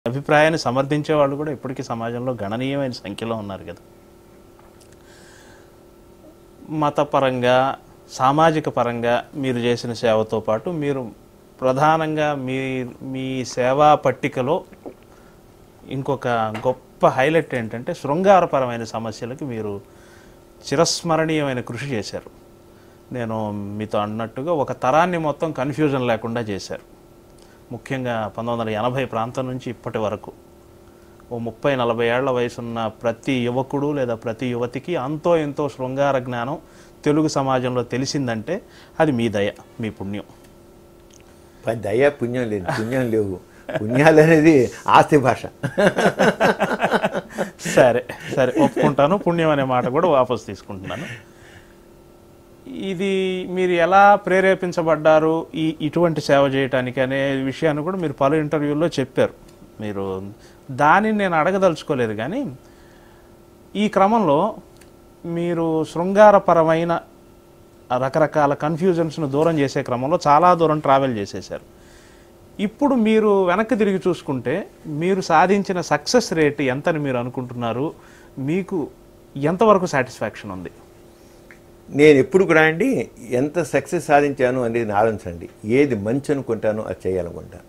అభిప్రాయాన్ని సమర్థించే వాళ్ళు కూడా ఇప్పటికీ సమాజంలో గణనీయమైన సంఖ్యలో ఉన్నారు కదా. మతపరంగా సామాజిక పరంగా మీరు చేసిన సేవతో పాటు మీరు ప్రధానంగా మీ సేవా పట్టికలో ఇంకొక గొప్ప హైలైట్ ఏంటంటే శృంగారపరమైన సమస్యలకు మీరు చిరస్మరణీయమైన కృషి చేశారు. నేను మీతో అన్నట్టుగా ఒక తరాన్ని మొత్తం కన్ఫ్యూజన్ లేకుండా చేశారు. ముఖ్యంగా 1980 ప్రాంతం నుంచి ఇప్పటి వరకు ఓ 30-40 ఏళ్ల వయసున్న ప్రతి యువకుడు లేదా ప్రతి యువతికి అంతో ఎంతో శృంగార జ్ఞానం తెలుగు సమాజంలో తెలిసిందంటే అది మీ దయ, మీ పుణ్యం. దయ పుణ్యం లేదు, పుణ్యం లేవు, పుణ్యాలు అనేది ఆస్తి భాష. సరే సరే ఒప్పుకుంటాను, పుణ్యం అనే మాట కూడా వాపసు తీసుకుంటున్నాను. ఇది మీరు ఎలా ప్రేరేపించబడ్డారు ఇటువంటి సేవ చేయటానికి అనే విషయాన్ని కూడా మీరు పలు ఇంటర్వ్యూల్లో చెప్పారు. మీరు దానిని నేను అడగదలుచుకోలేదు, కానీ ఈ క్రమంలో మీరు శృంగారపరమైన రకరకాల కన్ఫ్యూజన్స్ను దూరం చేసే క్రమంలో చాలా దూరం ట్రావెల్ చేసేశారు. ఇప్పుడు మీరు వెనక్కి తిరిగి చూసుకుంటే మీరు సాధించిన సక్సెస్ రేట్ ఎంతని మీరు అనుకుంటున్నారు? మీకు ఎంతవరకు సాటిస్ఫాక్షన్ ఉంది? నేను ఎప్పుడు కూడా అండి ఎంత సక్సెస్ సాధించాను అనేది ఆలోచించండి. ఏది మంచి అనుకుంటానో అది చేయాలనుకుంటాను.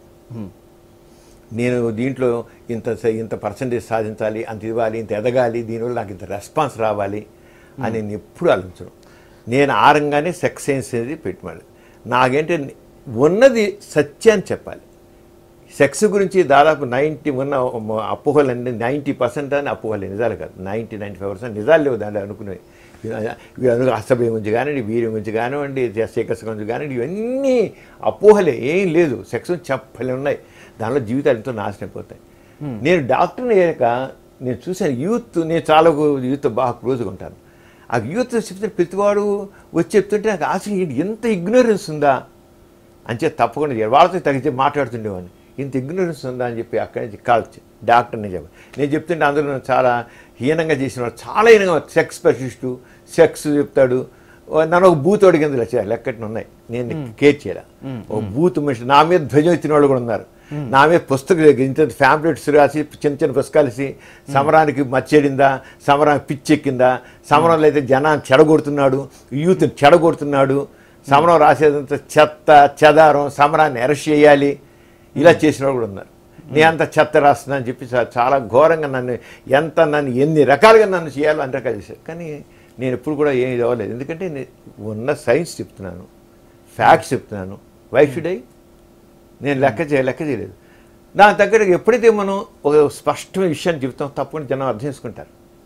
నేను దీంట్లో ఇంత పర్సంటేజ్ సాధించాలి, అంత ఇవ్వాలి, ఇంత ఎదగాలి, దీనివల్ల నాకు ఇంత రెస్పాన్స్ రావాలి అని నేను ఎప్పుడు ఆలోచించను. నేను ఆ రంగానే సక్సెస్ అనేది పెట్టుకోవాలి. నాకేంటే ఉన్నది సత్యాన్ని చెప్పాలి. సెక్స్ గురించి దాదాపు 90 ఉన్న అపోహలన్నీ 90% అని అపోహలే, నిజాలు కాదు. 90-95% నిజాలు లేవు దాంట్లో అనుకునేవి. అసభ్యం గురించి కానివ్వండి, వీర్యం గురించి కానివ్వండి, సేకస్ గురించి కానివ్వండి, ఇవన్నీ అపోహలే, ఏం లేదు. సెక్స్ చెప్పలే ఉన్నాయి. దానిలో జీవితాలు ఎంతో నాశనం అయిపోతాయి. నేను డాక్టర్ని అయ్యాక నేను చూశాను యూత్, నేను చాలా యూత్ బాగా క్లోజ్గా ఉంటాను. ఆ యూత్ చెప్తే ప్రతివాడు వచ్చి చెప్తుంటే నాకు అసలు ఎంత ఇగ్నోరెన్స్ ఉందా అని చెప్పి తప్పకుండా వాళ్ళతో తగ్గితే మాట్లాడుతుండేవాడిని. ఇంత ఇగ్నోరెన్స్ ఉందా అని చెప్పి అక్కడి నుంచి కాల్చి డాక్టర్ని చెప్పాను. నేను చెప్తుంటే అందరూ చాలా హీనంగా చేసిన వాళ్ళు, చాలా హీనంగా సెక్స్ స్పెషలిస్టు, సెక్స్ చెప్తాడు, నన్ను ఒక బూతోడి కింద లెక్కటిని ఉన్నాయి. నేను కేర్ చేయలే. ఒక బూత్ మనిషి నా మీద ధ్వజం ఎత్తిన వాళ్ళు కూడా ఉన్నారు. నా మీద పుస్తకం ఇంత ఫ్యాంప్లెట్స్ రాసి చిన్న చిన్న పుస్తకాలు వేసి సమరానికి మచ్చేడిందా, సమరానికి పిచ్చెక్కిందా, సమరంలో అయితే జనాన్ని చెడగొడుతున్నాడు, యూత్ని చెడగొడుతున్నాడు, సమరం రాసేదంతా చెత్త చెదారం, సమరాన్ని అరెస్ట్ చేయాలి, ఇలా చేసిన వాళ్ళు కూడా ఉన్నారు. నేను అంత చెత్త రాస్తున్నా అని చెప్పి చాలా ఘోరంగా నన్ను ఎన్ని రకాలుగా నన్ను చేయాలో అన్ని రకాలు చేశారు. కానీ నేను ఎప్పుడు కూడా ఏం అవ్వలేదు. ఎందుకంటే ఉన్న సైన్స్ చెప్తున్నాను, ఫ్యాక్ట్స్ చెప్తున్నాను. Why should I? నేను లెక్క చేయలేదు. దాని దగ్గర ఎప్పుడైతే మనం ఒక స్పష్టమైన విషయాన్ని చెబుతాం తప్పకుండా జనం అర్థం చేసుకుంటారు.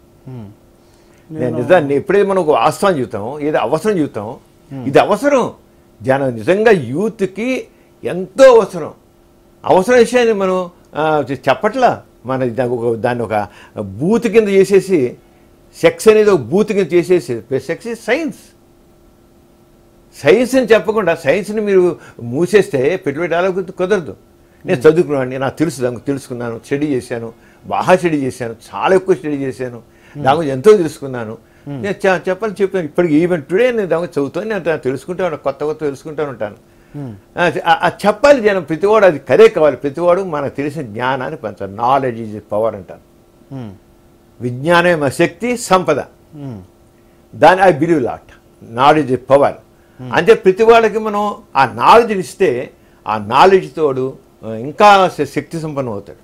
నేను నిజాన్ని ఎప్పుడైతే మనం ఒక వాస్తవాన్ని చెబుతాం, ఏదో అవసరం చెబుతాం, ఇది అవసరం, జనం నిజంగా యూత్కి ఎంతో అవసరం విషయాన్ని మనం చెప్పట్లా. మన దాన్ని ఒక బూత్ కింద చేసేసి, సెక్స్ అనేది ఒక బూత్ కింద చేసేసి, సెక్స్ ఇస్ సైన్స్. సైన్స్ని చెప్పకుండా సైన్స్ని మీరు మూసేస్తే పెట్టుబడి డెవలప్ కుదరదు. నేను చదువుకున్నాను, నాకు తెలుసుకున్నాను, స్టడీ చేశాను, బాగా స్టడీ చేశాను, చాలా ఎక్కువ స్టడీ చేశాను, దాని గురించి ఎంతో తెలుసుకున్నాను. నేను చెప్పాను. ఇప్పటికి ఈవెన్ టుడే నేను దాని గురించి చదువుతాను, నేను తెలుసుకుంటాను, కొత్త తెలుసుకుంటూ ఉంటాను. చెప్పాలి జనం, ప్రతివాడు అది కదే కావాలి. ప్రతివాడు మనకు తెలిసిన జ్ఞానాన్ని పంచాలి. నాలెడ్జ్ ఈజ్ పవర్ అంటాను. విజ్ఞానమే మన శక్తి, సంపద. దాని I believe lot. Knowledge is power అంటే ప్రతి వాళ్ళకి మనం ఆ నాలెడ్జ్ని ఇస్తే ఆ నాలెడ్జ్ తోడు ఇంకా శక్తి సంపన్నం అవుతాడు.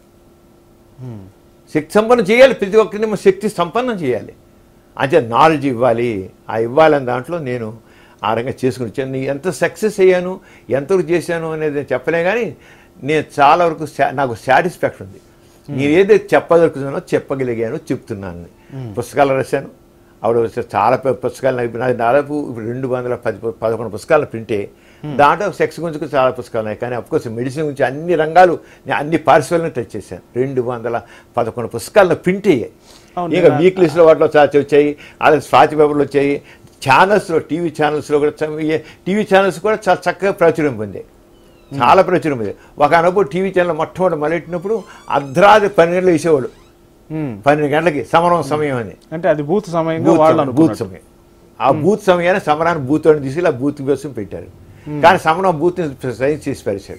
శక్తి సంపన్నం చేయాలి, ప్రతి ఒక్కరిని మనం శక్తి సంపన్నం చేయాలి. అంటే నాలెడ్జ్ ఇవ్వాలి. ఆ ఇవ్వాలని దాంట్లో నేను ఆ రంగా చేసుకుని వచ్చాను. ఎంత సక్సెస్ అయ్యాను, ఎంతవరకు చేశాను అనేది నేను చెప్పలే, కానీ నేను చాలా వరకు నాకు సాటిస్ఫాక్షన్ ఉంది. నేను ఏదైతే చెప్పదలుచుకున్నానో చెప్పగలిగాను, చెప్తున్నాను. పుస్తకాలు రాశాను, ఆవిడ చాలా పుస్తకాలు నాకు దాదాపు 211 పుస్తకాలు ప్రింటే. దాంట్లో సెక్స్ గురించి చాలా పుస్తకాలు ఉన్నాయి. కానీ అఫ్కోర్స్ మెడిసిన్ గురించి అన్ని రంగాలు, నేను అన్ని పార్శ్వాలను టచ్ చేశాను. 211 పుస్తకాలను ప్రింట్ అయ్యాయి. ఇంకా వీక్లీస్లో వాటిలో వచ్చాయి, అలాగే స్వాతి పేపర్లు వచ్చాయి. ఛానల్స్లో, టీవీ ఛానల్స్లో కూడా, టీవీ ఛానల్స్ కూడా చాలా చక్కగా ప్రాచుర్యం పొందాయి, చాలా ప్రాచుర్యం పొందాయి. ఒకనప్పుడు టీవీ ఛానల్ మొట్టమొదటి మొదలెట్టినప్పుడు అర్ధరాత్రి 12 గంటలు వేసేవాడు. 12 గంటలకి సమరం సమయం అని, అంటే అది బూత్ సమయం. బూత్ సమయం, ఆ బూత్ సమయాన్ని సమరాన్ని బూత్ అని తీసుకెళ్ళి ఆ బూత్ కోసం పెట్టారు. కానీ సమరం బూత్ని సైన్స్ చేసి పరిచాడు.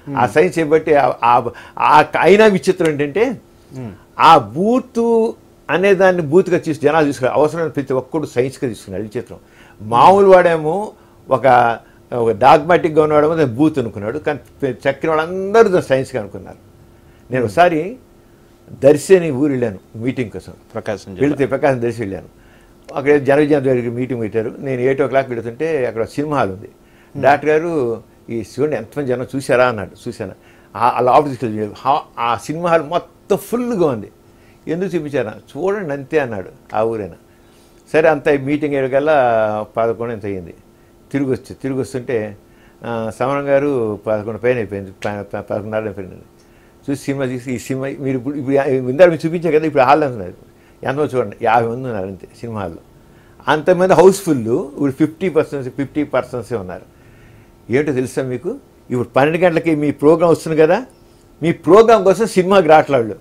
ఆ సైన్స్ బట్టి అయినా విచిత్రం ఏంటంటే ఆ బూతు అనే దాన్ని బూత్గా జనాలు తీసుకున్నారు. అవసరమైన ప్రతి ఒక్కడు సైన్స్గా తీసుకున్నాడు. విచిత్రం. మామూలు వాడేమో ఒక డాగ్మాటిక్గా ఉన్నవాడేమో దాన్ని బూత్ అనుకున్నాడు. కానీ చక్కిన వాళ్ళందరూ దాన్ని సైన్స్గా అనుకున్నారు. నేను ఒకసారి దర్శి అని ఊరు వెళ్ళాను మీటింగ్ కోసం. ప్రకాశం దర్శి వెళ్ళాను. అక్కడ జనవిజయం మీటింగ్ పెట్టారు. నేను 8 o'clock వెళుతుంటే అక్కడ సినిమా హాల్ ఉంది. డాక్టర్ గారు ఈ చూడండి ఎంతమంది జనం చూసారా అన్నాడు. చూశాను. అలా ఆఫీస్కి వెళ్ళి ఆ సినిమా హాల్ మొత్తం ఫుల్గా ఉంది. ఎందుకు చూపించారా? చూడండి అంతే అన్నాడు ఆ ఊరైనా. సరే అంత మీటింగ్ అయ్యేకల్లా 11 ఎంత అయ్యింది. తిరిగి వస్తుంటే సమరం గారు 11 పైన అయిపోయింది, 11:30 అయిపోయింది. చూసి సినిమా చూసి ఈ సినిమా మీరు ఇప్పుడు ఇందాక మీరు చూపించారు కదా, ఇప్పుడు హాల్ అంటున్నారు. ఎంతమంది చూడండి 50 మంది ఉన్నారు అంతే సినిమా హాల్లో. అంతమంది హౌస్ఫుల్. ఇప్పుడు 50% ఉన్నారు. ఏంటో తెలుసా మీకు? ఇప్పుడు 12 గంటలకి మీ ప్రోగ్రాం వస్తుంది కదా, మీ ప్రోగ్రాం కోసం సినిమాకి రావట్లేదు.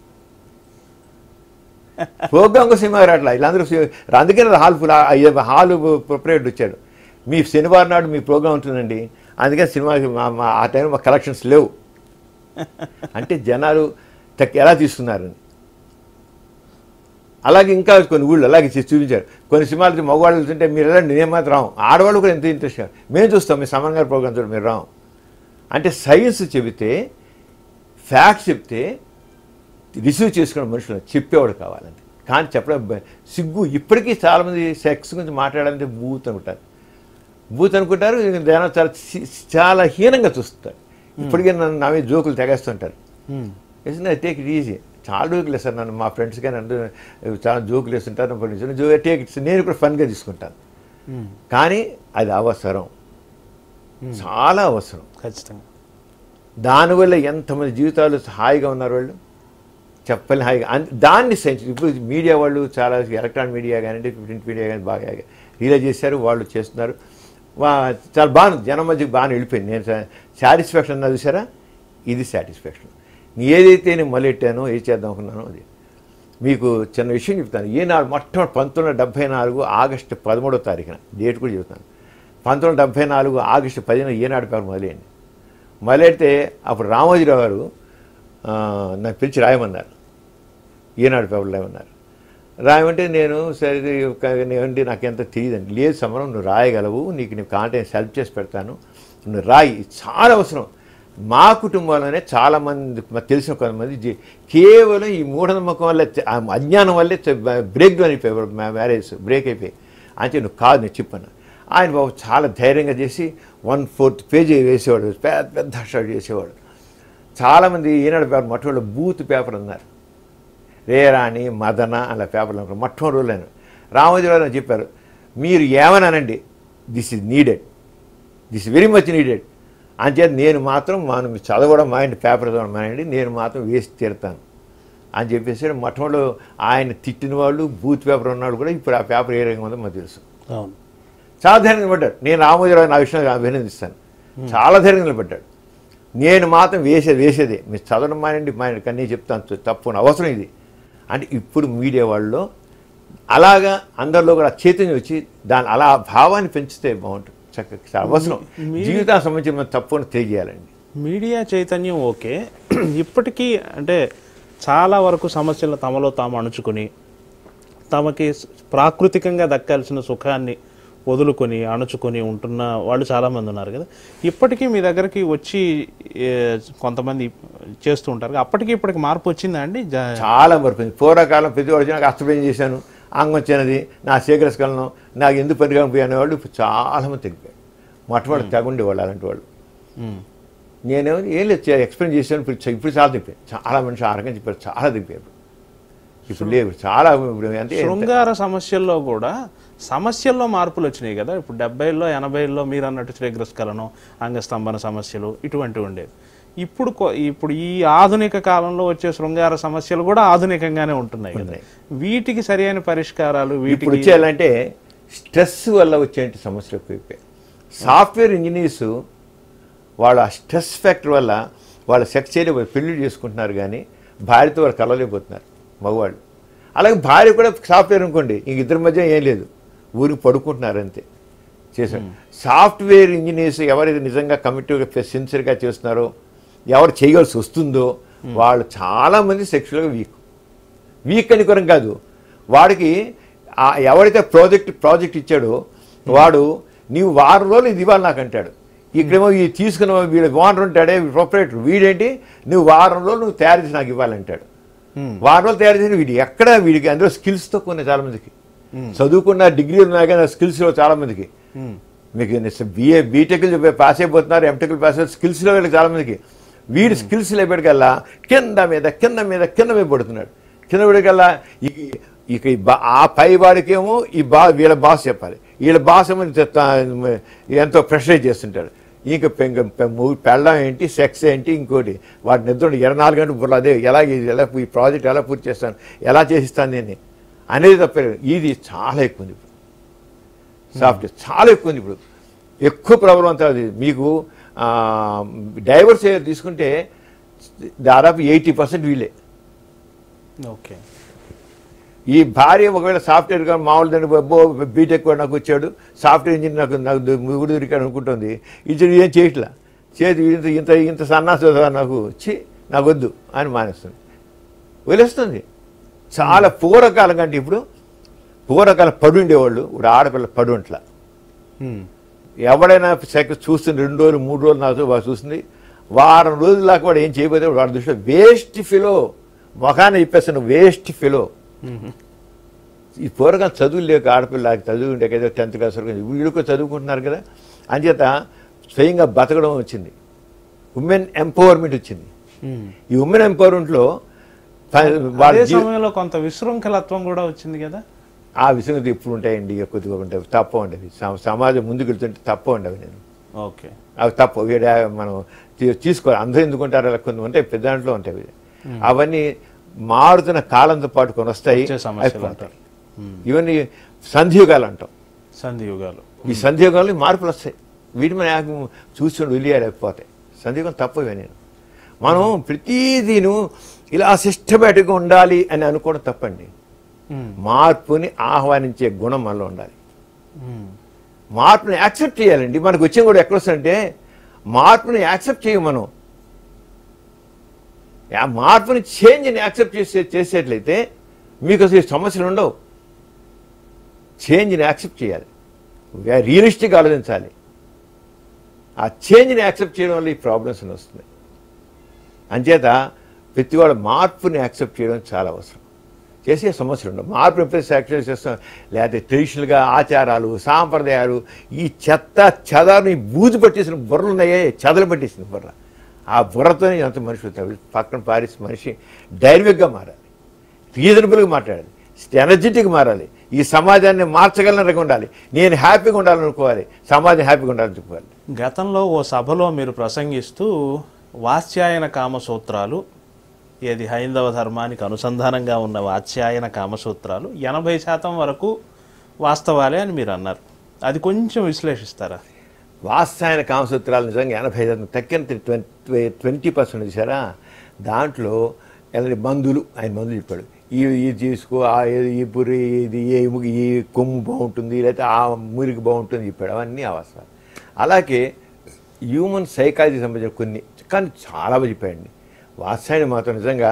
ప్రోగ్రాం కోసం సినిమాకి రావట్లేదు వీళ్ళందరూ. అందుకే హాల్ ప్రొపరేటర్ వచ్చాడు. మీ శనివారం నాడు మీ ప్రోగ్రాం ఉంటుందండి, అందుకని సినిమాకి ఆ టైంలో మా కలెక్షన్స్ లేవు అంటే జనాలు ఎలా తీసుకున్నారని. అలాగే ఇంకా కొన్ని ఊళ్ళు అలాగే చూపించారు. కొన్ని సినిమాలు మగవాళ్ళు వెళ్తుంటే మీరు వెళ్ళండి, నేను మాత్రం రాము. ఆడవాళ్ళు కూడా ఎంత ఇంట్రెస్ట్, మేము చూస్తాం మీ సమన్ గారి ప్రోగ్రాం చూడండి, మీరు రాము అంటే. సైన్స్ చెబితే, ఫ్యాక్ట్స్ చెప్తే రిసీవ్ చేసుకున్న మనుషులు చెప్పేవాడు కావాలంటే. కానీ చెప్పడం సిగ్గు. ఇప్పటికీ చాలామంది సెక్స్ గురించి మాట్లాడాలంటే బూత్ అనుకుంటారు. జనం చాలా హీనంగా చూస్తారు. ఇప్పటికే నన్ను నా మీద జోకులు తెగేస్తుంటారు. Take it easy. చాలా జోకులు వేస్తారు నన్ను, మా ఫ్రెండ్స్ కానీ అందరూ చాలా జోకులు వేస్తుంటారు. టేక్ ఇట్స్, నేను కూడా ఫన్గా తీసుకుంటాను. కానీ అది అవసరం, చాలా అవసరం ఖచ్చితంగా. దానివల్ల ఎంతమంది జీవితాలు హాయిగా ఉన్నారు వాళ్ళు చెప్పని హాయిగా. దాన్ని సైన్స్ ఇప్పుడు మీడియా వాళ్ళు చాలా, ఎలక్ట్రానిక్ మీడియా కానివ్వండి, ప్రింట్ మీడియా కానీ బాగా రియలైజ్ చేశారు. వాళ్ళు చేస్తున్నారు. చాలా బాగుంది, జనం మధ్యకి బాగా వెళ్ళిపోయింది. నేను సాటిస్ఫాక్షన్ అన్నా చూసారా, ఇది సాటిస్ఫాక్షన్. ఏదైతే నేను మొదలెట్టానో, ఏది చేద్దాం అనుకున్నానో అది. మీకు చిన్న విషయం చెప్తాను. ఈనాడు మొట్టమొదటి 1974 ఆగస్టు 13వ తారీఖున, డేట్ కూడా చెబుతాను. 1974 ఆగస్టు 10న ఈనాడు పేపర్ మొదలైంది. మొదలెడితే అప్పుడు రామోజీరావు గారు నాకు పిలిచి రాయమన్నారు, ఈనాడు పేపర్లో రాయమన్నారు. రాయమంటే నేను సరే ఏమంటే నాకెంత తెలియదండి. లేదు సమరం, నువ్వు రాయగలవు, నీకు కాంటెంట్ హెల్ప్ చేసి పెడతాను, నువ్వు రాయి, చాలా అవసరం. మా కుటుంబంలోనే చాలామంది తెలిసిన కొంతమంది కేవలం ఈ మూఢనమ్మకం వల్ల, అజ్ఞానం వల్లే బ్రేక్ డౌన్ అయిపోయారు, మ్యారేజ్ బ్రేక్ అయిపోయి. అంటే నువ్వు కాదు, నేను చెప్పాను. ఆయన బాబు చాలా ధైర్యంగా చేసి 1/4 పేజీ వేసేవాడు, పెద్ద అక్షరాలు చేసేవాడు. చాలామంది ఈనాడు పేపర్ మొట్టమొదటి బూత్ పేపర్ అన్నారు. రేరాణి, మదన అలా పేపర్లు అన్నారు మొట్టమొదటి రోజులైన. రామోజీరావు చెప్పారు, మీరు ఏమన్నానండి, this is needed, this very much needed. అంచేత నేను మాత్రం మనం చదవడం మాయండి, పేపర్ చదవడం మాయండి, నేను మాత్రం వేసి తీరుతాను అని చెప్పేసి మొట్టమొదటి ఆయన తిట్టిన వాళ్ళు, బూత్ పేపర్ ఉన్నాడు కూడా ఇప్పుడు ఆ పేపర్ ఏ రకంగా ఉందో మాకు తెలుసు. చాలా ధైర్యం నిలబడ్డాడు. నేను రామోజీరావు నా విషయంలో అభినందిస్తాను. చాలా ధైర్యం నిలబడ్డాడు. నేను మాత్రం వేసేదే మీరు చదవడం మాయండి కానీ నేను చెప్తాను తప్పు, అవసరం ఇది అంటే. ఇప్పుడు మీడియా వాళ్ళలో అలాగా అందరిలో కూడా చైతన్యం వచ్చి దాని అలా భావాన్ని పెంచితే బాగుంటుంది. చక్కగా అవసరం, జీవితానికి సంబంధించిన తప్పును తెలియజేయాలండి. మీడియా చైతన్యం ఓకే. ఇప్పటికీ అంటే చాలా వరకు సమస్యలు తమలో తాము అణుచుకొని, తమకి ప్రాకృతికంగా దక్కాల్సిన సుఖాన్ని వదులుకొని అణుచుకొని ఉంటున్న వాళ్ళు చాలామంది ఉన్నారు కదా. ఇప్పటికీ మీ దగ్గరికి వచ్చి కొంతమంది చేస్తూ ఉంటారు. అప్పటికి ఇప్పటికి మార్పు వచ్చిందా అండి? చాలా మార్పు. పూర్వకాలం ప్రతి వాడు నాకు అస్తమయం చేశాను, అంగం వచ్చినది, నా శేఖరస్కలను నాకు ఎందుకు పనిగా పోయి అనేవాళ్ళు ఇప్పుడు చాలామంది తగ్గిపోయారు. మొట్టమొదటి తెగుండేవాళ్ళు అలాంటి వాళ్ళు. నేనేమో ఏం లేదు ఎక్స్ప్లెయిన్ చేశాను, ఇప్పుడు చాలా దిగిపోయాను. చాలా మనిషి ఆ రకంగా చెప్పారు, చాలా దిగిపోయారు. ఇప్పుడు లేవు చాలా. అంటే శృంగార సమస్యల్లో కూడా సమస్యల్లో మార్పులు వచ్చినాయి కదా. ఇప్పుడు 70లో 80లో మీరు అన్నట్టు శీఘ్రస్ఖలనం, అంగస్తంభన సమస్యలు ఇటువంటివి ఉండేవి. ఇప్పుడు ఈ ఆధునిక కాలంలో వచ్చే శృంగార సమస్యలు కూడా ఆధునికంగానే ఉంటున్నాయి కదా. వీటికి సరైన పరిష్కారాలు వీటికి వచ్చేయాలంటే స్ట్రెస్ వల్ల వచ్చే సమస్యలు ఎక్కువైపోయాయి. సాఫ్ట్వేర్ ఇంజనీర్స్ వాళ్ళ స్ట్రెస్ ఫ్యాక్టర్ వల్ల వాళ్ళ సెక్స్ చేయలేకపోతే పెళ్లి చేసుకుంటున్నారు, కానీ భార్యతో వాళ్ళు కలవలేకపోతున్నారు మగవాళ్ళు. అలాగే భార్య కూడా సాఫ్ట్వేర్ అనుకోండి, ఇంక ఇద్దరి మధ్య ఏం లేదు, ఊరికి పడుకుంటున్నారు అంతే చేశారు. సాఫ్ట్వేర్ ఇంజనీర్స్ ఎవరైతే నిజంగా కమిటీగా సిన్సియర్గా చేస్తున్నారో ఎవరు చేయవలసి వస్తుందో వాళ్ళు చాలామంది సెక్షువల్గా వీక్ అని కొరం కాదు. వాడికి ఎవరైతే ప్రాజెక్ట్ ఇచ్చాడో వాడు నీవు వారం రోజులు ఇది ఇవ్వాలి నాకు అంటాడు. ఇక్కడేమో ఈ తీసుకున్న వీడు ఓనర్ ఉంటాడే ప్రొపరేటర్, వీడేంటి నువ్వు వారం రోజులు నువ్వు తయారు చేసి నాకు ఇవ్వాలంటాడు. వారం రోజులు తయారు చేసి వీడికి అందులో స్కిల్స్తో కొన్ని చాలా మందికి చదువుకున్న డిగ్రీ ఉన్నాయి కానీ స్కిల్స్లో చాలా మందికి మీకు బీటెక్లు పాస్ అయిపోతున్నారు, ఎంటెక్లు పాస్ అయిపోతున్నారు, స్కిల్స్లో వీళ్ళకి చాలా మందికి. వీడి స్కిల్స్ లేపటికల్లా కింద మీద పడుతున్నాడు. కింద పడికల్లా ఇక ఆ పై వాడికేమో వీళ్ళ బాస్ చెప్పాలి, వీళ్ళ బాస్ ఏమో ఎంతో ప్రెషరైజ్ చేస్తుంటాడు. ఇంకా పెళ్ళం ఏంటి, సెక్స్ ఏంటి, ఇంకోటి వాటి నిద్ర 24 గంటలు బుర్ర అదే ఎలా ఈ ప్రాజెక్ట్ ఎలా పూర్తి చేస్తాను, ఎలా చేసిస్తాను నేను అనేది తప్ప. ఇది చాలా ఎక్కువ ఉంది ఇప్పుడు, సాఫ్ట్వేర్ చాలా ఎక్కువ ఉంది ఇప్పుడు, ఎక్కువ ప్రభావం. అది మీకు డైవర్స్ తీసుకుంటే దాదాపు 80% వీళ్ళే. ఓకే. ఈ భార్య ఒకవేళ సాఫ్ట్వేర్ కానీ మామూలు దాన్ని బీటెక్ కూడా నాకు వచ్చాడు, సాఫ్ట్వేర్ ఇంజనీర్ నాకు ముగుడు దొరికాడు అనుకుంటుంది, ఇది ఏం చేయట్లా, ఇంత సన్నాసు నాకు నాకు వద్దు అని మానేస్తుంది, వదిలేస్తుంది. చాలా పూర్వకాలం కంటే ఇప్పుడు పూర్వకాలం పడు ఉండేవాళ్ళు, ఇప్పుడు ఆడపిల్ల పడు ఉంట్లా. ఎవడైనా చూస్తుంది 2 రోజులు 3 రోజులు నాకు చూస్తుంది, వారం రోజుల దాకా వాడు ఏం చేయబోతే వాడి దృష్టిలో వేస్ట్ ఫిలో మొఖాన్ని చెప్పేస్తాను, వేస్ట్ ఫిలో. ఈ పూర్వకాలం చదువులు లేక ఆడపిల్లకి చదువు ఉండే కదా 10th క్లాస్ వరకు, వీళ్ళకి చదువుకుంటున్నారు కదా, అంచేత స్వయంగా బతకడం వచ్చింది, ఉమెన్ ఎంపవర్మెంట్ వచ్చింది. ఈ ఉమెన్ ఎంపవర్మెంట్లో సమయంలో కొంత విశృంఖలత్వం కూడా వచ్చింది కదా. ఆ విషయం ఎప్పుడు ఉంటాయండి, కొద్దిగా ఉంటాయి, తప్ప ఉండేవి. సమాజం ముందుకు వెళ్తుంటే తప్ప ఉండేవి. నేను ఓకే అవి తప్ప మనం తీసుకోవాలి. అందరూ ఎందుకుంటారు అలా కొన్ని ఉంటాయి, పెద్ద దాంట్లో ఉంటాయి. అవన్నీ మారుతున్న కాలంతో పాటు కొన్ని వస్తాయి. ఇవన్నీ సంధియుగాలు అంటాం. ఈ సంధియుగాలు మార్పులు వస్తాయి, వీటి మన చూసుకొని వెళ్ళిపోతాయి. సంధియుగం తప్పు. ఇవన్నీ మనం ప్రతిదీను ఇలా సిస్టమేటిక్గా ఉండాలి అని అనుకోవడం తప్పండి. మార్పుని ఆహ్వానించే గుణం మనలో ఉండాలి. మార్పుని యాక్సెప్ట్ చేయాలండి. మనకు వచ్చే కూడా ఎక్కడొస్తుందంటే మార్పుని యాక్సెప్ట్ చేయం మనం. ఆ మార్పుని చేంజ్ని యాక్సెప్ట్ చేసేట్లయితే మీకు అసలు సమస్యలు ఉండవు. చేంజ్ని యాక్సెప్ట్ చేయాలి, రియలిస్టిక్ ఆలోచించాలి. ఆ చేంజ్ని యాక్సెప్ట్ చేయడం వల్ల ఈ ప్రాబ్లమ్స్ వస్తున్నాయి. అంచేత ప్రతివాడు మార్పుని యాక్సెప్ట్ చేయడం చాలా అవసరం. చేసే సమస్యలు ఉండవు. మార్పుని ఎప్పుడైతే యాక్సెప్ట్ చేస్తాం, లేకపోతే ట్రెడిషనల్గా ఆచారాలు సాంప్రదాయాలు ఈ చెదాన్ని బూజు పట్టేసిన బుర్రలు ఉన్నాయే, చెదలు పట్టేసిన బుర్ర, ఆ బుర్రతోనే ఎంత మనుషులు పక్కన పారేసి మనిషి డైనమిక్గా మారాలి, రీజనబుల్గా మాట్లాడాలి, ఎనర్జెటిక్గా మారాలి. ఈ సమాజాన్ని మార్చగలనగా ఉండాలి. నేను హ్యాపీగా ఉండాలనుకోవాలి, సమాజం హ్యాపీగా ఉండాలనుకోవాలి. గతంలో ఓ సభలో మీరు ప్రసంగిస్తూ వాత్స్యాయన కామసూత్రాలు, ఏది హైందవ ధర్మానికి అనుసంధానంగా ఉన్న వాత్స్యాయన కామసూత్రాలు 80% వరకు వాస్తవాలే అని మీరు అన్నారు. అది కొంచెం విశ్లేషిస్తారా? వాత్స్యాయన కామసూత్రాలు నిజంగా 80% తక్కిన 20% చూసారా. దాంట్లో మందులు, ఆయన మందులు చెప్పాడు. ఇది తీసుకో, ఈ పురి, ఇది ఈ కొమ్ము బాగుంటుంది, లేకపోతే ఆ మురికి బాగుంటుంది చెప్పాడు. అవన్నీ అవసరాలు. అలాగే హ్యూమన్ సైకాలజీ సంబంధించిన కొన్ని, కానీ చాలా చెప్పాడండి. వాత్స్యాయనం మాత్రం నిజంగా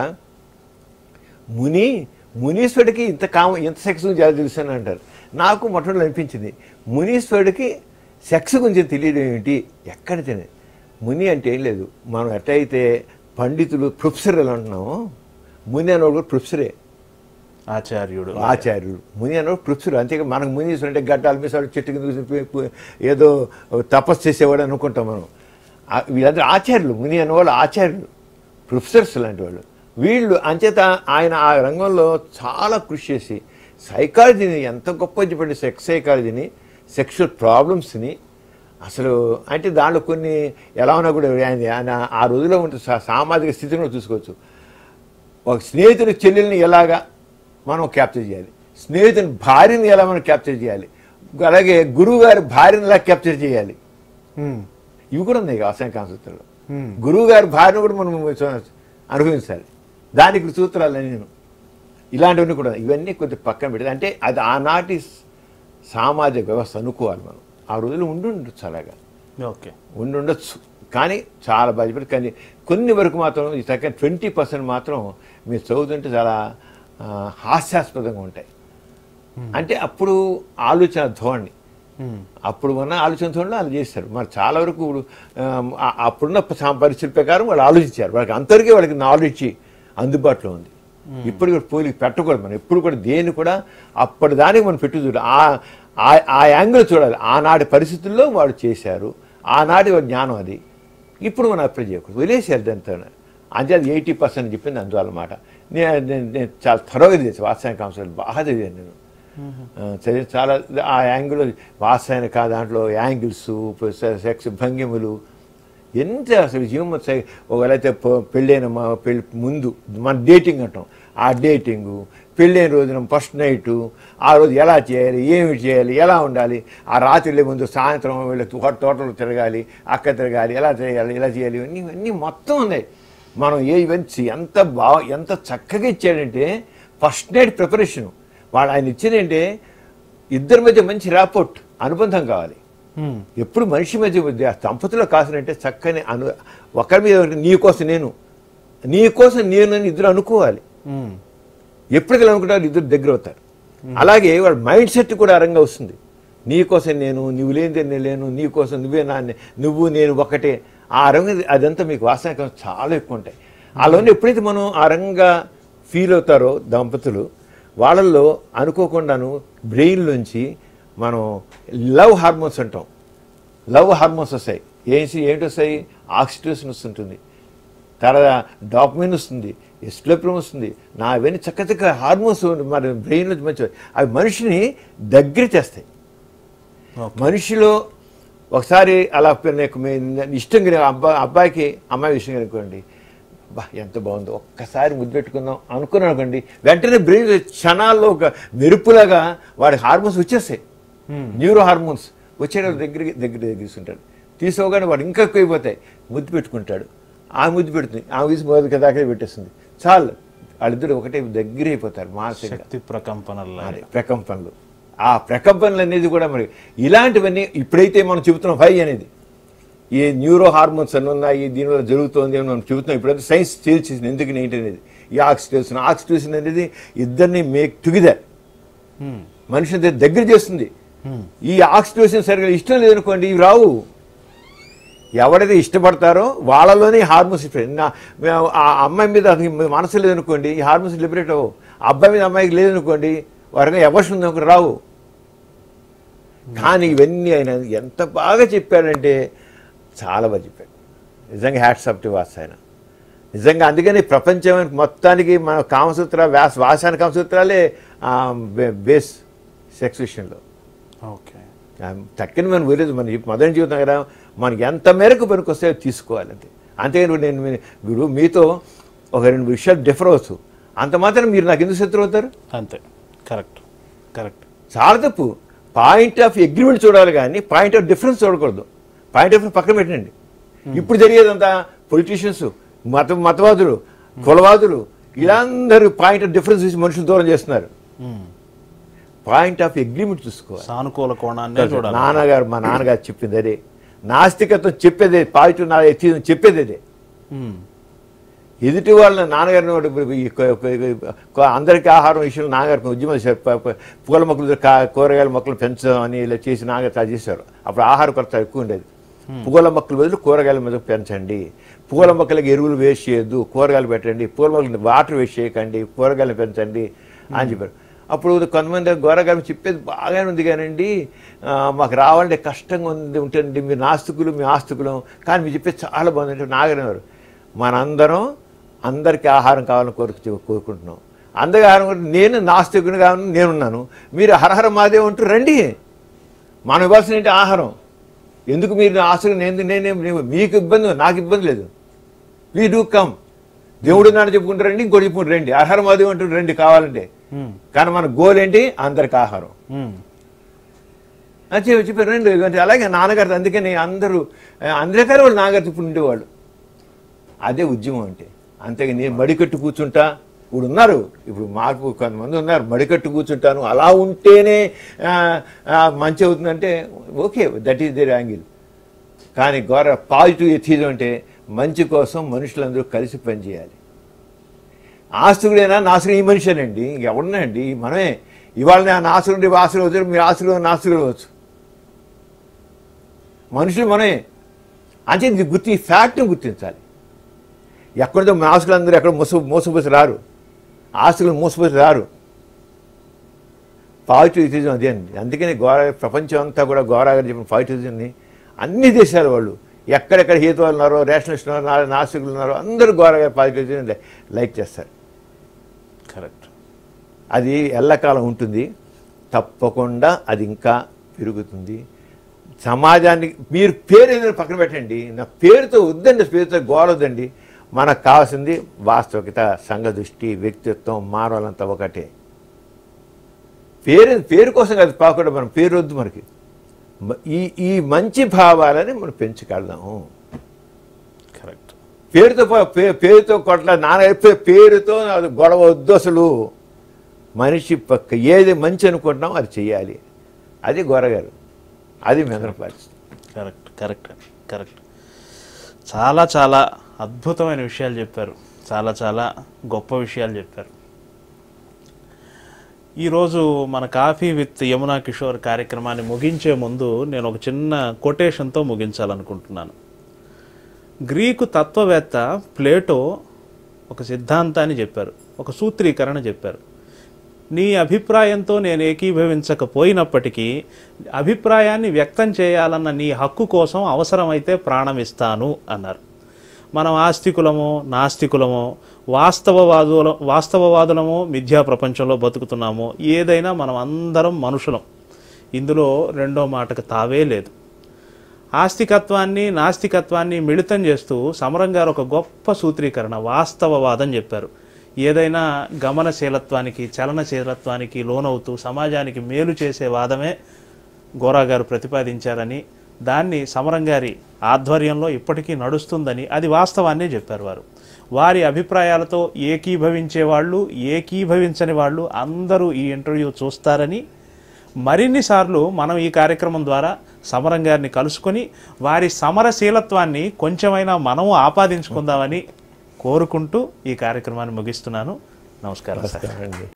మునీశ్వరుడికి ఇంత సెక్స్ గురించి ఎలా తెలుసు అని అంటారు. నాకు మొట్టమొదటి అనిపించింది, మునీశ్వరుడికి సెక్స్ గురించి తెలియడం ఏమిటి, ఎక్కడ తినే. ముని అంటే ఏం లేదు, మనం ఎట్లయితే పండితులు ప్రొఫెసర్ ఎలా అంటున్నామో, ముని అనేవాడు కూడా ప్రొఫెసరే, ఆచార్యుడు. ముని అనేవాడు ప్రొఫెసర్. అంతేగా మనకు మునీశ్వరుడు అంటే గడ్డాలు మీసాడు చెట్టు కింద ఏదో తపస్సు చేసేవాడు అనుకుంటాం మనం. వీళ్ళందరూ ఆచార్యులు. ముని అనేవాళ్ళు ఆచార్యులు, ప్రొఫెసర్స్ లాంటి వాళ్ళు వీళ్ళు. అంచేత ఆయన ఆ రంగంలో చాలా కృషి చేసి సైకాలజీని ఎంత గొప్ప చెప్పండి, సెక్స్ సైకాలజీని, సెక్షువల్ ప్రాబ్లమ్స్ని అసలు అంటే దాంట్లో కొన్ని ఎలా ఉన్నా కూడా ఆయన ఆ రోజులో ఉంటే సామాజిక స్థితిని కూడా చూసుకోవచ్చు. ఒక స్నేహితుడి చెల్లెల్ని ఎలాగా మనం క్యాప్చర్ చేయాలి, స్నేహితుని భార్యని ఎలా మనం క్యాప్చర్ చేయాలి, అలాగే గురువు గారి భార్యని ఎలా క్యాప్చర్ చేయాలి, ఇవి కూడా ఉన్నాయి వాత్స్యాయన కామసూత్రాలు. గురువు గారి భార్యను కూడా మనం అనుభవించాలి, దానికి సూత్రాలని నేను ఇలాంటివన్నీ కూడా. ఇవన్నీ కొద్దిగా పక్కన పెడితే అంటే అది ఆనాటి సామాజిక వ్యవస్థ అనుకోవాలి మనం. ఆ రోజులు ఉండుండొచ్చు, అలాగా ఉండొచ్చు. కానీ చాలా బాధ్యపడి, కానీ కొన్ని వరకు మాత్రం ఈ సెకండ్ 20% మాత్రం మీరు చదువుతుంటే చాలా హాస్యాస్పదంగా ఉంటాయి. అంటే అప్పుడు ఆలోచన ధోరణి, అప్పుడు ఉన్న ఆలోచన ధోరణిలో వాళ్ళు చేశారు. మరి చాలా వరకు అప్పుడున్న పరిస్థితుల ప్రకారం వాళ్ళు ఆలోచించారు. వాళ్ళకి అంతవరకే వాళ్ళకి నాలెడ్జ్ అందుబాటులో ఉంది. ఇప్పుడు కూడా పోలికి పెట్టకూడదు. మనం ఎప్పుడు కూడా దేన్ని కూడా అప్పటిదానికి మనం పెట్టు చూడాలి, ఆ యాంగిల్ చూడాలి. ఆనాటి పరిస్థితుల్లో వాళ్ళు చేశారు, ఆనాటి జ్ఞానం అది. ఇప్పుడు మనం అప్లై చేయకూడదు, వదిలేసారు దాంతో. అంటే అది 80% చెప్పింది అందువల్ల మాట. నేను చాలా త్వరగా చేసి వాత్సాయనిక అంశాలు బాగా చదివాను నేను. చదివి చాలా ఆ యాంగిల్ వాత్సాయనిక దాంట్లో యాంగిల్స్, సెక్స్ భంగిములు ఎంత అసలు జీవం. ఒకవేళైతే పెళ్ళైన పెళ్ళి ముందు మన డేటింగ్ అంటాం, ఆ డేటింగు, పెళ్ళైన రోజున ఫస్ట్ నైటు, ఆ రోజు ఎలా చేయాలి, ఏమి చేయాలి, ఎలా ఉండాలి, ఆ రాత్రి ముందు సాయంత్రం వీళ్ళ తోటలు తిరగాలి, అక్కడ తిరగాలి, ఎలా చేయాలి, ఇలా చేయాలి, ఇవన్నీ మొత్తం ఉన్నాయి. మనం ఏ ఈవెంట్స్ ఎంత చక్కగా ఇచ్చాడంటే ఫస్ట్ నైట్ ప్రిపరేషను వాడు ఆయన ఇచ్చిందంటే ఇద్దరి మధ్య మంచి ర్యాపోర్ట్, అనుబంధం కావాలి. ఎప్పుడు మనిషి మధ్య దంపతులు కాసినంటే చక్కని ఒకరి మీద నీకోసం నేను అని ఇద్దరు అనుకోవాలి. ఎప్పటికీ అనుకుంటారు ఇద్దరు దగ్గర అవుతారు. అలాగే వాళ్ళ మైండ్ సెట్ కూడా ఆ రంగా వస్తుంది. నీకోసం నేను, నువ్వు లేనిదే నేను లేను, నీకోసం నువ్వు నేను ఒకటే. ఆ రంగు అదంతా మీకు వాసన చాలా ఎక్కువ ఉంటాయి. అలానే ఎప్పుడైతే మనం ఆ రంగా ఫీల్ అవుతారో దంపతులు, వాళ్ళల్లో అనుకోకుండాను బ్రెయిన్లోంచి మనం లవ్ హార్మోన్స్ అంటాం, లవ్ హార్మోన్స్ వస్తాయి. ఏంటి వస్తాయి? ఆక్సిటోసిన్ వస్తుంటుంది, తర్వాత డాపమైన్ వస్తుంది, ఎస్ట్రోజన్ వస్తుంది. అవన్నీ చక్క హార్మోన్స్ మన బ్రెయిన్లో మంచి, అవి మనిషిని దగ్గర చేస్తాయి. మనిషిలో ఒకసారి అలా ఇష్టంగా అబ్బాయికి అమ్మాయి విషయం అనుకోండి, బా ఎంత బాగుందో ఒక్కసారి ముద్దు పెట్టుకుందాం అనుకున్నాను అనుకోండి, వెంటనే బ్రెయిన్ క్షణాల్లో ఒక మెరుపులాగా వాడి హార్మోన్స్ వచ్చేస్తాయి, న్యూరో హార్మోన్స్ వచ్చేటప్పుడు దగ్గర తీసుకుంటాడు. తీసుకోగానే వాడు ఇంకా ఎక్కువైపోతాయి, ముద్దు పెట్టుకుంటాడు, ఆ ముద్దు పెడుతుంది, ఆ వీసి మొదలు దాకా పెట్టేస్తుంది, చాలు వాళ్ళిద్దరు ఒకటే దగ్గర అయిపోతారు. మానసిక ప్రకంపనలు, ఆ ప్రకంపనలు అనేది కూడా మరి ఇలాంటివన్నీ ఇప్పుడైతే మనం చెబుతున్నాం 5 అనేది ఈ న్యూరో హార్మోన్స్ అన్నీ ఉన్నాయి, దీనివల్ల జరుగుతుంది అని మనం చెబుతున్నాం. ఇప్పుడైతే సైన్స్ తేల్చేసింది ఎందుకు ఏంటి అనేది. ఈ ఆక్సిటోసిన్ అనేది ఇద్దరిని మేక్ టుగెదర్, మనిషిని దగ్గర చేస్తుంది. ఈ ఆక్సిటోసిన్ సరిగ్గా ఇష్టం లేదనుకోండి ఇవి రావు. ఎవరైతే ఇష్టపడతారో వాళ్ళలోనే హార్మోన్స్ ఆ అమ్మాయి మీద మనసు లేదనుకోండి ఈ హార్మోన్స్ లిబరేట్ అవ్వవు. అబ్బాయి మీద అమ్మాయికి లేదనుకోండి వారిగా ఎమోషన్ ఉందనుకో రావు. కానీ ఇవన్నీ ఆయన ఎంత బాగా చెప్పాడంటే చాలా బాగా చెప్పాడు. నిజంగా హ్యాట్స్ ఆఫ్ టు వాత్సాయన. నిజంగా అందుకని ప్రపంచం మొత్తానికి మన వాసాయన కామసూత్రాలే బేస్ సెక్స్ విషయంలో. ఓకే, తక్కని మనం వేరేది మన మొదటి జీవితం కదా, మనకి ఎంత మేరకు పనికి వస్తే తీసుకోవాలంటే. అంతేగాని నేను మీతో ఒక 2 విషయాలు డిఫర్ అవచ్చు, అంత మాత్రం మీరు నాకు ఎందుకు శత్రు అవుతారు? అంతే, కరెక్ట్. చాలా తప్పు. పాయింట్ ఆఫ్ అగ్రిమెంట్ చూడాలి కానీ పాయింట్ ఆఫ్ డిఫరెన్స్ చూడకూడదు. పాయింట్ ఆఫ్ పక్కన పెట్టండి. ఇప్పుడు జరిగేదంతా పొలిటీషియన్స్, మతవాదులు, కులవాదులు వీళ్ళందరూ పాయింట్ ఆఫ్ డిఫరెన్స్ చూసి మనుషులు దూరం చేస్తున్నారు. పాయింట్ ఆఫ్ అగ్రిమెంట్ చూసుకోవాలి, సానుకూల కోణాన్ని చూడాలి. మా నాన్నగారు చెప్పింది అదే, నాస్తికత్వం చెప్పేదే, పాజిటివ్ నాలెడ్జ్ చెప్పేది అదే. ఎదుటి వాళ్ళ నాన్నగారిని అందరికీ ఆహారం విషయంలో నాన్నగారికి ఉద్యమం పూల మొక్కలు కూరగాయల మొక్కలు పెంచమని ఇలా చేసి నాన్నగారు చాలా చేశారు. అప్పుడు ఆహార కొరత ఎక్కువ ఉండేది. పూల మొక్కలు బదులు కూరగాయల మీద పెంచండి, పూల మొక్కలకి ఎరువులు వేస్ట్ చేయొద్దు, కూరగాయలు పెట్టండి, పూల మొక్కలు వాటర్ వేస్ట్ చేయకండి, కూరగాయలు పెంచండి అని చెప్పారు. అప్పుడు కొంతమంది కూరగాయలు చెప్పేది బాగానే ఉంది కానండి, మాకు రావాలంటే కష్టంగా ఉంటుంది, మీరు నాస్తికులు మీ ఆస్తికులం, కానీ మీరు చెప్పేది చాలా బాగుందంటే నాగరేవారు. మనందరం అందరికీ ఆహారం కావాలని కోరుకుంటున్నాం. అందరికీ ఆహారం నేను నాస్తికుని కావాలని నేనున్నాను, మీరు హరహర మాదేవ్ అంటూ రండి, మనం ఇవ్వాల్సిన ఆహారం. ఎందుకు మీరు ఆస్తికుని నేనే మీకు ఇబ్బంది నాకు ఇబ్బంది లేదు, వీ డూ కమ్, దేవుడు నాన్న చెప్పుకుంటారండి, ఇంకోటి చెప్పుకుంటారు రండి, హరహర మాదేవ్ అంటూ రండి కావాలంటే. కానీ మన గోల్ ఏంటి? అందరికి ఆహారం చెప్పారు రండి. అలాగే నాన్నగారు, అందుకని అందరికీ వాళ్ళు నాన్నగారు ఇప్పుడు ఉండేవాళ్ళు. అదే ఉద్యమం అంటే. అంతేగా నేను మడికట్టు కూర్చుంటా, ఇప్పుడు ఉన్నారు, ఇప్పుడు మాకు కొంతమంది ఉన్నారు మడికట్టు కూర్చుంటాను అలా ఉంటేనే మంచి అవుతుందంటే okay, that is there angle. కానీ పాజిటివ్ ఎథిజం అంటే మంచి కోసం మనుషులందరూ కలిసి పనిచేయాలి. ఆస్తుడైనా నాసుకుడు ఈ మనిషేనండి, ఎవరున్నాయండి మనమే. ఇవాళ నా నాసుకుంటే ఆస్తులు అవుతారు, మీరు ఆస్తులు నాస్తులు అవ్వచ్చు. మనుషులు మనమే. అంటే ఇది ఫ్యాక్ట్ని గుర్తించాలి. ఎక్కడితో నాసుకులందరూ ఎక్కడ మోసపోసి రారు, ఆస్తులు మోసపోసి రారు. పాజిటివిజం అదే అండి. అందుకని ప్రపంచం అంతా కూడా గౌరా గారు చెప్పిన పాజిటివిజంని అన్ని దేశాల వాళ్ళు ఎక్కడెక్కడ హేతువాలు ఉన్నారో, రేషనలిస్ట్ ఉన్నారో, నాస్తికులు ఉన్నారో అందరూ గౌరా గారి పాజిటివిజం లైక్ చేస్తారు. కరెక్ట్. అది ఎల్లకాలం ఉంటుంది, తప్పకుండా అది ఇంకా పెరుగుతుంది. సమాజానికి మీరు పేరు ఏదైనా పక్కన పెట్టండి, నా పేరుతో వద్దండి, పేరుతో గోర వద్దండి. మనకు కావాల్సింది వాస్తవికత, సంఘ దృష్టి, వ్యక్తిత్వం, మానవాలంతా ఒకటే. పేరు కోసం కాదు పాకుండా మనం పేరు వద్దు మనకి. ఈ మంచి భావాలని మనం పెంచుకెళ్దాము. కరెక్ట్. పేరుతో కొట్ల పేరుతో గొడవ వద్దు. అసలు మనిషి పక్క ఏది మంచి అనుకుంటున్నామో అది చెయ్యాలి. అది గొరగారు, అది మెందరపాటి. Correct correct correct. చాలా చాలా అద్భుతమైన విషయాలు చెప్పారు, చాలా చాలా గొప్ప విషయాలు చెప్పారు. ఈరోజు మన కాఫీ విత్ యమునా కిషోర్ కార్యక్రమాన్ని ముగించే ముందు నేను ఒక చిన్న కొటేషన్తో ముగించాలనుకుంటున్నాను. గ్రీకు తత్వవేత్త ప్లేటో ఒక సిద్ధాంతాన్ని చెప్పారు, ఒక సూత్రీకరణ చెప్పారు. నీ అభిప్రాయంతో నేను ఏకీభవించకపోయినప్పటికీ అభిప్రాయాన్ని వ్యక్తం చేయాలన్న నీ హక్కు కోసం అవసరమైతే ప్రాణం ఇస్తాను అన్నారు. మనం ఆస్తికులమో నాస్తికులమో, వాస్తవవాదులమో, మిథ్యా ప్రపంచంలో బతుకుతున్నామో, ఏదైనా మనం అందరం మనుషులం. ఇందులో రెండో మాటకు తావే లేదు. ఆస్తికత్వాన్ని నాస్తికత్వాన్ని మిళితం చేస్తూ సమరం గారు ఒక గొప్ప సూత్రీకరణ వాస్తవవాదం చెప్పారు. ఏదైనా గమనశీలత్వానికి, చలనశీలత్వానికి లోనవుతూ సమాజానికి మేలు చేసే వాదమే గోరా గారు ప్రతిపాదించారని, దాన్ని సమరం గారి ఆధ్వర్యంలో ఇప్పటికీ నడుస్తుందని, అది వాస్తవాన్నే చెప్పారు వారు. వారి అభిప్రాయాలతో ఏకీభవించే వాళ్ళు, ఏకీభవించని వాళ్ళు అందరూ ఈ ఇంటర్వ్యూ చూస్తారని, మరిన్నిసార్లు మనం ఈ కార్యక్రమం ద్వారా సమరం గారిని కలుసుకొని వారి సమరశీలత్వాన్ని కొంచెమైనా మనము ఆపాదించుకుందామని కోరుకుంటూ ఈ కార్యక్రమాన్ని ముగిస్తున్నాను. నమస్కారం.